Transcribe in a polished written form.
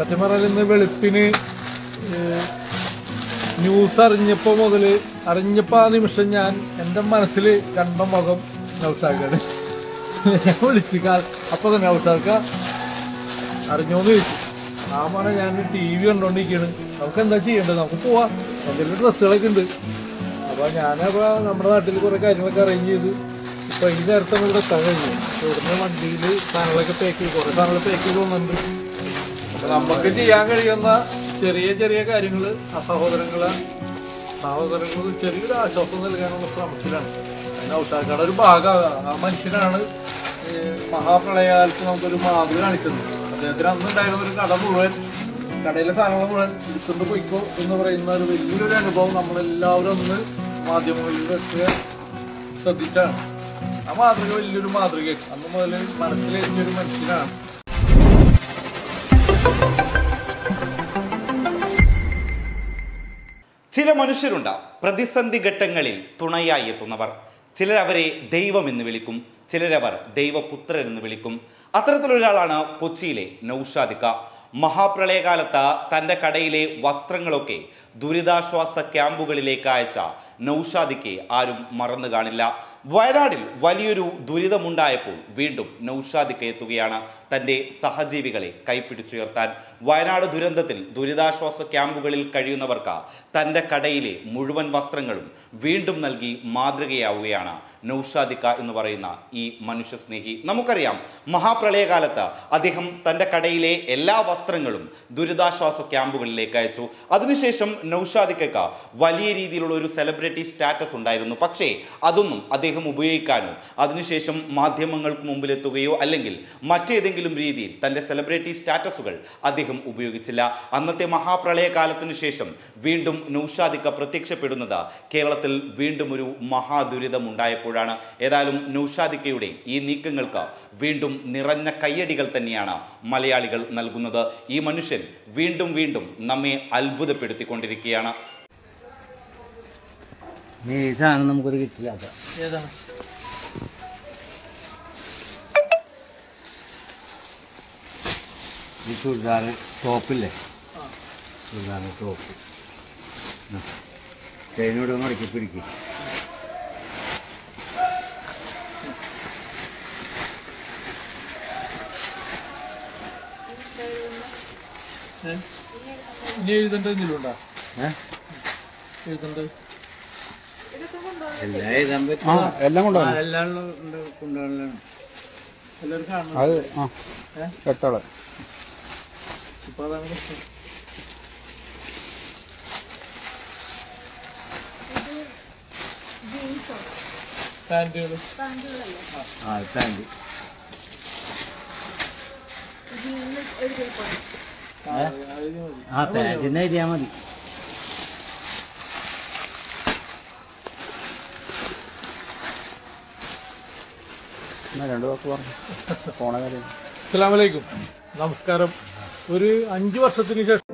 സത്യം പറഞ്ഞാൽ ഇന്ന് വെളുപ്പിന് ന്യൂസ് അറിഞ്ഞപ്പോൾ ആ നിമിഷം ഞാൻ എൻ്റെ മനസ്സിൽ കണ്ട മുഖം നൗഷാദാണ്. ഞാൻ വിളിച്ചു അപ്പോൾ തന്നെ നൗഷാദ് അറിഞ്ഞോന്ന് ചോദിച്ചു. ആ പറഞ്ഞാൽ ഞാൻ TV കണ്ടോണ്ടിരിക്കുകയാണ്, നമുക്ക് എന്താ ചെയ്യേണ്ടത്, നമുക്ക് പോവാം, എന്തെങ്കിലും ഡ്രസ്സുകളൊക്കെ ഉണ്ട്. അപ്പോൾ ഞാനപ്പോൾ നമ്മുടെ നാട്ടിൽ കുറേ കാര്യങ്ങളൊക്കെ അറേഞ്ച് ചെയ്തു. ഇപ്പോൾ ഈ നേരത്തെ ഇവിടെ എത്താൻ കഴിഞ്ഞു. ഇവിടുന്ന് വണ്ടിയിൽ സാധനങ്ങളൊക്കെ കുറേ സാധനങ്ങൾ പാക്ക് ചെയ്ത് വന്നിട്ടുണ്ട്. അപ്പോൾ നമുക്ക് ചെയ്യാൻ കഴിയുന്ന ചെറിയ ചെറിയ കാര്യങ്ങൾ സഹോദരങ്ങൾ ചെറിയൊരു ആശ്വാസം നൽകാനുള്ള ശ്രമത്തിലാണ്. നൗഷാദ് ഒരു ഭാഗം ആ മനുഷ്യനാണ് മഹാപ്രളയകാലത്ത് നമുക്കൊരു മാതൃക കാണിക്കുന്നത്. അദ്ദേഹത്തിന് അന്നുണ്ടായിരുന്ന ഒരു കട മുഴുവൻ, കടയിലെ സാധനങ്ങൾ മുഴുവൻ എടുത്തുകൊണ്ട് പോയിക്കോ എന്ന് പറയുന്ന ഒരു വലിയൊരു അനുഭവം നമ്മളെല്ലാവരും ഒന്ന് മാധ്യമങ്ങളിലൊക്കെ ശ്രദ്ധിച്ചാണ്. ആ മാതൃക വലിയൊരു മാതൃക അന്ന് മുതൽ മനസ്സിലേറ്റൊരു മനുഷ്യനാണ്. ചില മനുഷ്യരുണ്ട് പ്രതിസന്ധി ഘട്ടങ്ങളിൽ തുണയായി എത്തുന്നവർ. ചിലരവരെ ദൈവമെന്ന് വിളിക്കും, ചിലരവർ ദൈവപുത്രൻ എന്ന് വിളിക്കും. അത്തരത്തിലൊരാളാണ് കൊച്ചിയിലെ നൗഷാദിക്ക. മഹാപ്രളയകാലത്ത് തൻ്റെ കടയിലെ വസ്ത്രങ്ങളൊക്കെ ദുരിതാശ്വാസ ക്യാമ്പുകളിലേക്ക് അയച്ച നൗഷാദിക്ക് ആരും മറന്നു കാണില്ല. വയനാടിൽ വലിയൊരു ദുരിതമുണ്ടായപ്പോൾ വീണ്ടും നൗഷാദിക്ക എത്തുകയാണ് തൻ്റെ സഹജീവികളെ കൈപ്പിടിച്ചുയർത്താൻ. വയനാട് ദുരന്തത്തിൽ ദുരിതാശ്വാസ ക്യാമ്പുകളിൽ കഴിയുന്നവർക്ക് തൻ്റെ കടയിലെ മുഴുവൻ വസ്ത്രങ്ങളും വീണ്ടും നൽകി മാതൃകയാവുകയാണ് നൗഷാദിക്ക എന്ന് പറയുന്ന ഈ മനുഷ്യസ്നേഹി. നമുക്കറിയാം, മഹാപ്രളയകാലത്ത് അദ്ദേഹം തൻ്റെ കടയിലെ എല്ലാ വസ്ത്രങ്ങളും ദുരിതാശ്വാസ ക്യാമ്പുകളിലേക്ക് അയച്ചു. അതിനുശേഷം നൗഷാദിക്കയ്ക്ക് വലിയ രീതിയിലുള്ള ഒരു സെലിബ്രിറ്റി സ്റ്റാറ്റസ് ഉണ്ടായിരുന്നു. പക്ഷേ അതൊന്നും അദ്ദേഹം ഉപയോഗിക്കാനോ അതിനുശേഷം മാധ്യമങ്ങൾക്ക് മുമ്പിലെത്തുകയോ അല്ലെങ്കിൽ മറ്റേതെങ്കിലും രീതിയിൽ തൻ്റെ സെലിബ്രിറ്റി സ്റ്റാറ്റസുകൾ അദ്ദേഹം ഉപയോഗിച്ചില്ല. അന്നത്തെ മഹാപ്രളയകാലത്തിന് ശേഷം വീണ്ടും നൗഷാദിക്ക പ്രത്യക്ഷപ്പെടുന്നത് കേരളത്തിൽ വീണ്ടും ഒരു മഹാദുരിതം ഉണ്ടായപ്പോഴാണ്. ഏതായാലും നൗഷാദിക്കയുടെ ഈ നീക്കങ്ങൾക്ക് വീണ്ടും നിറഞ്ഞ കയ്യടികൾ തന്നെയാണ് മലയാളികൾ നൽകുന്നത്. ഈ മനുഷ്യൻ വീണ്ടും വീണ്ടും നമ്മെ അത്ഭുതപ്പെടുത്തിക്കൊണ്ടിരിക്കുകയാണ്. നമുക്കത് കിട്ടില്ല. ഈ ചുരിദാർ ടോപ്പില്ലേ, ചുരിദാർ ടോപ്പ് ചെയിനോട് ഒന്ന് ഇടയ്ക്ക് പിടിക്കും. എഴുതണ്ടോ? എല്ലാം എഴുതാൻ പറ്റും. എല്ലാം കൊണ്ടുപോകണം. എല്ലാം കൊണ്ടുപോകണം. അത് എട്ടാള് ഇപ്പൊ അതാണ് പ്രശ്നം. പാൻറ്റുകൾ പാൻറ് പാൻറ്റിന് എഴുതിയാൽ മതി. അസ്സലാമു അലൈക്കും, നമസ്കാരം. ഒരു 5 വർഷത്തിന് ശേഷം